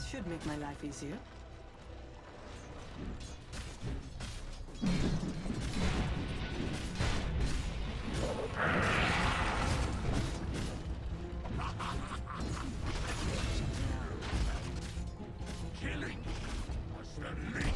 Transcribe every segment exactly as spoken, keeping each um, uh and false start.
Should make my life easier. Killing was the least.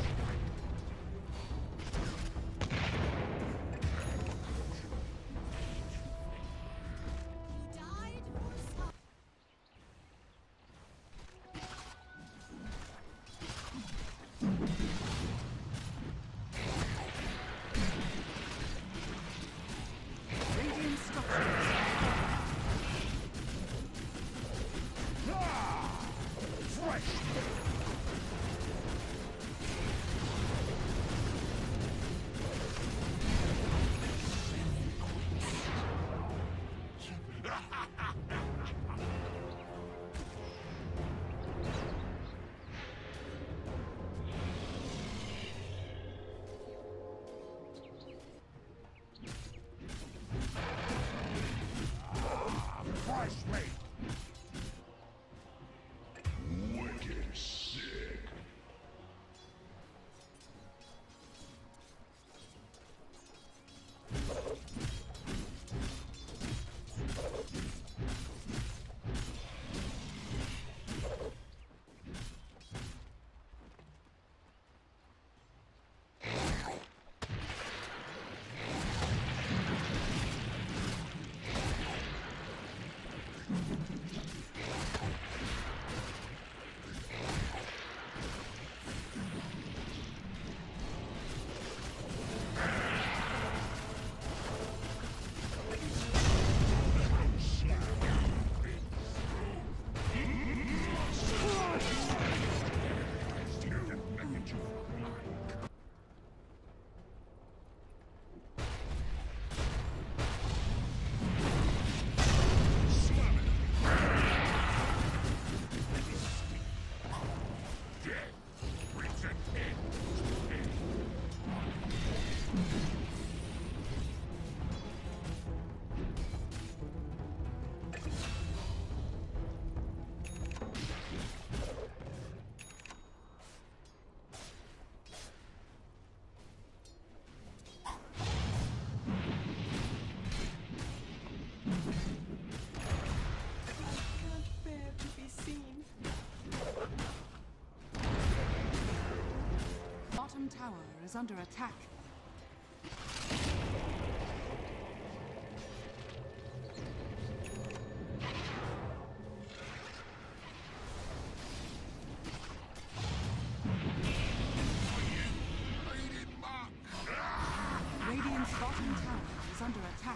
Tower is under attack. Radiant's bottom tower is under attack.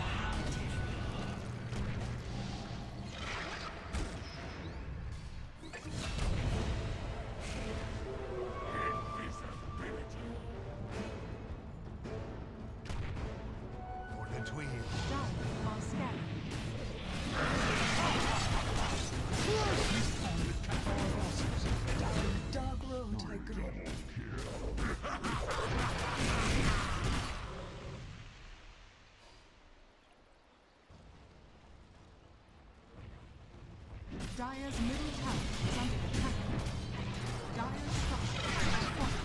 Dire's middle tower is under attack. Dire's structures are fortified.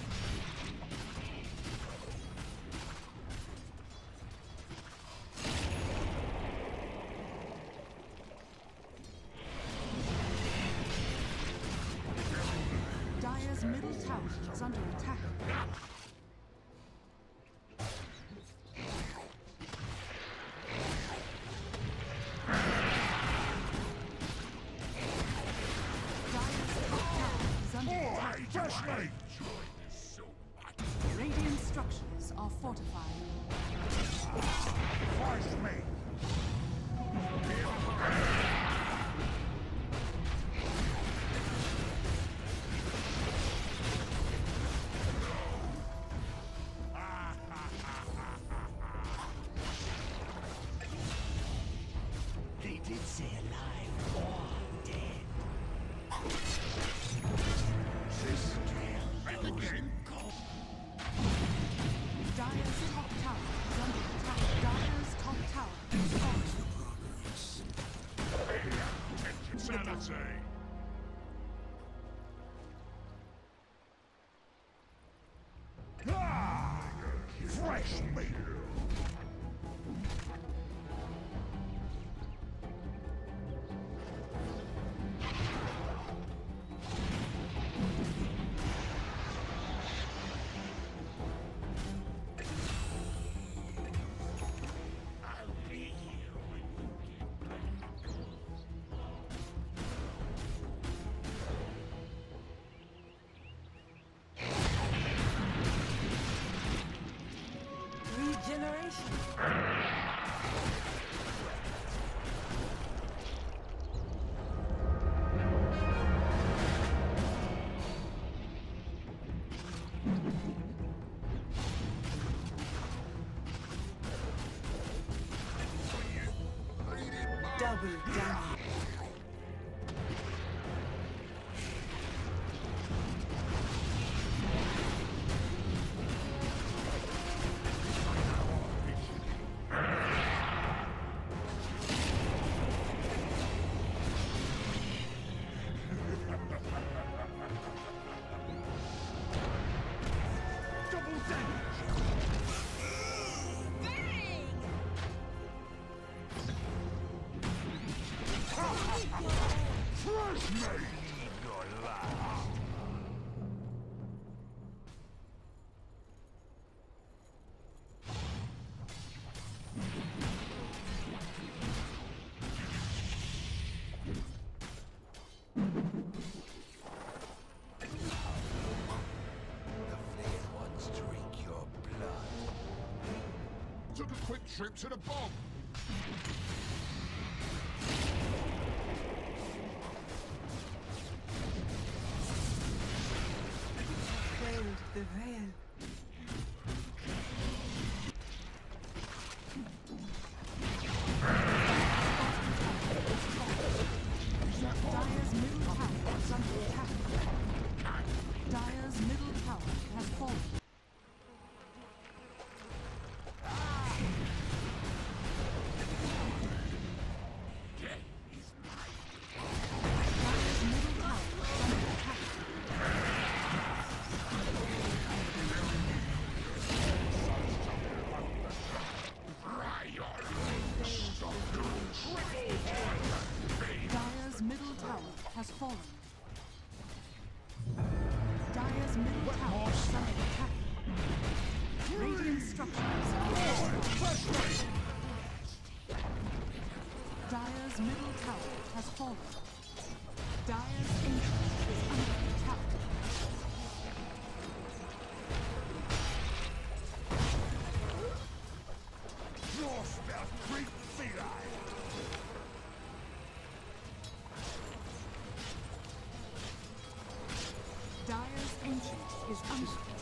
Dire's middle tower is under attack. Radiant structures are fortified. Force me! They did say alive or dead. This trail again. Dire's top tower is under attack. Crush me! I'll be here when you get back. Regeneration. Double damage. Double damage! Crush me! Your last. The flayed ones drink your blood. Took a quick trip to the bog. Veiled the veil. Dire's middle tower is under attack. Dire's middle tower has fallen. Death is mine. Dire's middle tower is under attack. Fry your lips. Dire's middle tower has fallen. Dire's middle tower is under attack. Radiant structures. Dire's middle tower has fallen. Dire's ancient is under attack. Your spell creep feline. Dire's ancient is under